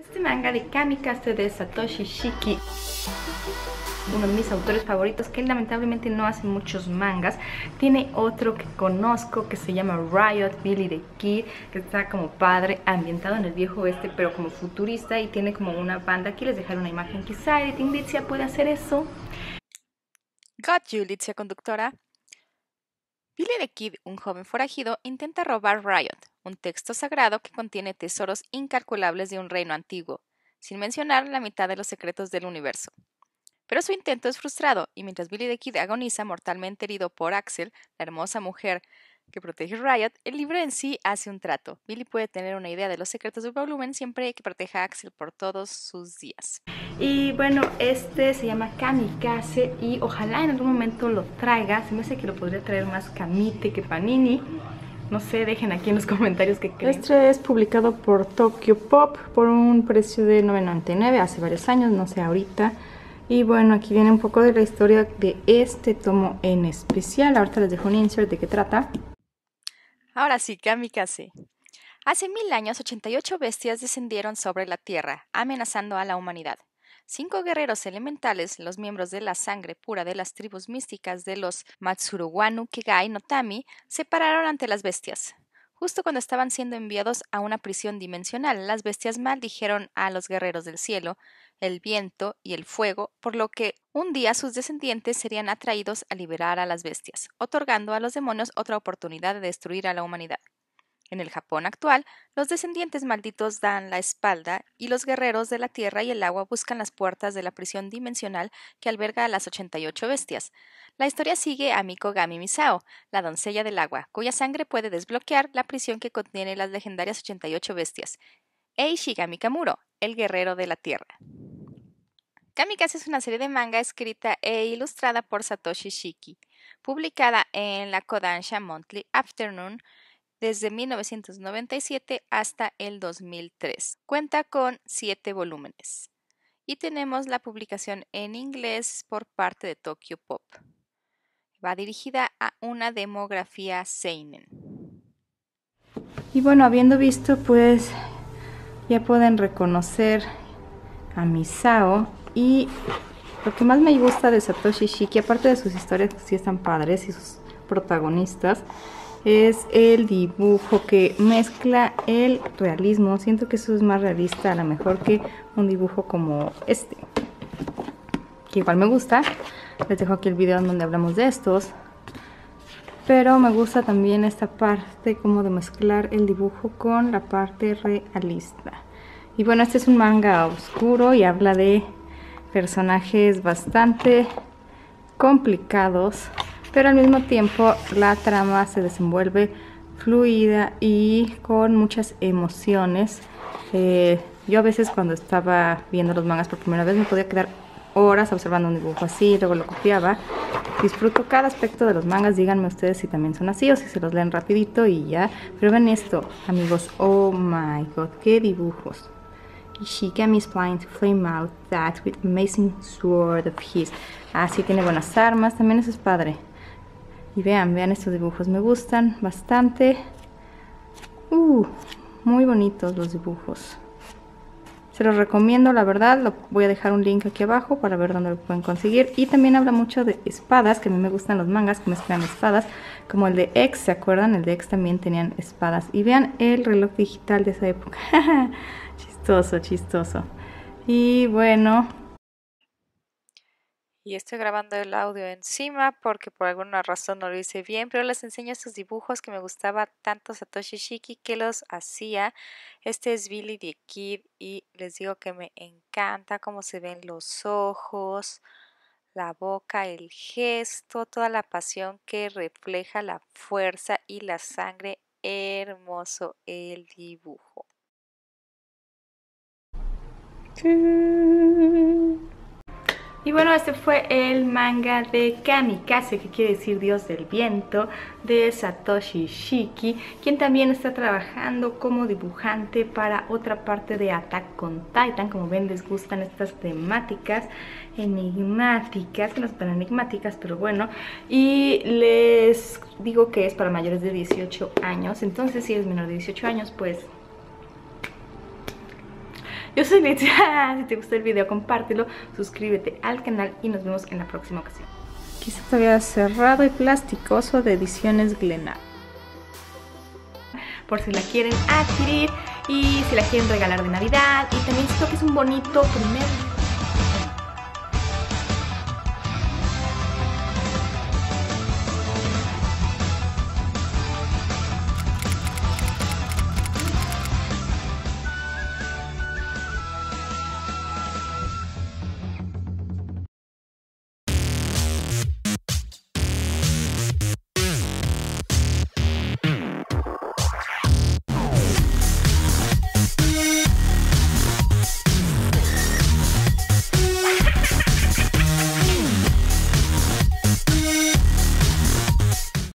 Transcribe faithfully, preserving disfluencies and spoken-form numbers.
Este manga de Kamikaze de Satoshi Shiki, uno de mis autores favoritos, que lamentablemente no hace muchos mangas. Tiene otro que conozco que se llama Riot, Billy the Kid, que está como padre, ambientado en el viejo oeste pero como futurista, y tiene como una banda. Aquí les dejaré una imagen, quizá Editing Litzia puede hacer eso. Got you, Litzia conductora. Billy the Kid, un joven forajido, intenta robar Riot, un texto sagrado que contiene tesoros incalculables de un reino antiguo, sin mencionar la mitad de los secretos del universo. Pero su intento es frustrado, y mientras Billy the Kid agoniza mortalmente herido por Axel, la hermosa mujer que protege Riot, el libro en sí hace un trato. Billy puede tener una idea de los secretos del volumen siempre que proteja a Axel por todos sus días. Y bueno, este se llama Kamikaze y ojalá en algún momento lo traiga. Se me hace que lo podría traer más Kamite que Panini. No sé, dejen aquí en los comentarios qué creen. Este es publicado por Tokyo Pop por un precio de nueve noventa y nueve hace varios años, no sé ahorita. Y bueno, aquí viene un poco de la historia de este tomo en especial. Ahorita les dejo un insert de qué trata. Ahora sí, Kamikaze. Hace mil años, ochenta y ocho bestias descendieron sobre la Tierra, amenazando a la humanidad. Cinco guerreros elementales, los miembros de la sangre pura de las tribus místicas de los Matsuruwanu Kegai no Tami, se pararon ante las bestias. Justo cuando estaban siendo enviados a una prisión dimensional, las bestias maldijeron a los guerreros del cielo, el viento y el fuego, por lo que un día sus descendientes serían atraídos a liberar a las bestias, otorgando a los demonios otra oportunidad de destruir a la humanidad. En el Japón actual, los descendientes malditos dan la espalda y los guerreros de la tierra y el agua buscan las puertas de la prisión dimensional que alberga a las ochenta y ocho bestias. La historia sigue a Miko Gami Misao, la doncella del agua, cuya sangre puede desbloquear la prisión que contiene las legendarias ochenta y ocho bestias, e Ishigami Kamuro, el guerrero de la tierra. Kamikaze es una serie de manga escrita e ilustrada por Satoshi Shiki, publicada en la Kodansha Monthly Afternoon desde mil novecientos noventa y siete hasta el dos mil tres. Cuenta con siete volúmenes. Y tenemos la publicación en inglés por parte de Tokyo Pop. Va dirigida a una demografía seinen. Y bueno, habiendo visto, pues ya pueden reconocer a Misao. Y lo que más me gusta de Satoshi Shiki, aparte de sus historias que sí están padres y sus protagonistas, es el dibujo que mezcla el realismo. Siento que eso es más realista a lo mejor que un dibujo como este, que igual me gusta. Les dejo aquí el video en donde hablamos de estos, pero me gusta también esta parte como de mezclar el dibujo con la parte realista. Y bueno, este es un manga oscuro y habla de personajes bastante complicados, pero al mismo tiempo la trama se desenvuelve fluida y con muchas emociones. Eh, yo a veces cuando estaba viendo los mangas por primera vez me podía quedar horas observando un dibujo así, luego lo copiaba. Disfruto cada aspecto de los mangas, díganme ustedes si también son así o si se los leen rapidito y ya. Pero ven esto, amigos, oh my god, qué dibujos. Ishigami is flying to flame out that with amazing sword of his. Ah, sí, tiene buenas armas, también eso es padre. Y vean, vean estos dibujos, me gustan bastante. Uh, muy bonitos los dibujos. Se los recomiendo, la verdad. Lo voy a dejar un link aquí abajo para ver dónde lo pueden conseguir. Y también habla mucho de espadas, que a mí me gustan los mangas que mezclan espadas, como el de X, ¿se acuerdan? El de X también tenían espadas. Y vean el reloj digital de esa época. Chistoso, chistoso. Y bueno, y estoy grabando el audio encima porque por alguna razón no lo hice bien, pero les enseño estos dibujos que me gustaba tanto Satoshi Shiki que los hacía. Este es Billy the Kid y les digo que me encanta cómo se ven los ojos, la boca, el gesto, toda la pasión que refleja la fuerza y la sangre. Hermoso el dibujo. y bueno, este fue el manga de Kamikaze, que quiere decir Dios del Viento, de Satoshi Shiki, quien también está trabajando como dibujante para otra parte de Attack on Titan. Como ven, les gustan estas temáticas enigmáticas, que no son tan enigmáticas, pero bueno. Y les digo que es para mayores de dieciocho años, entonces si eres menor de dieciocho años, pues Yo soy Litzia. Si te gustó el video, compártelo, suscríbete al canal y nos vemos en la próxima ocasión. Aquí está todavía cerrado y plasticoso de Ediciones Glenat. Por si la quieren adquirir y si la quieren regalar de Navidad. Y también siento que es un bonito primer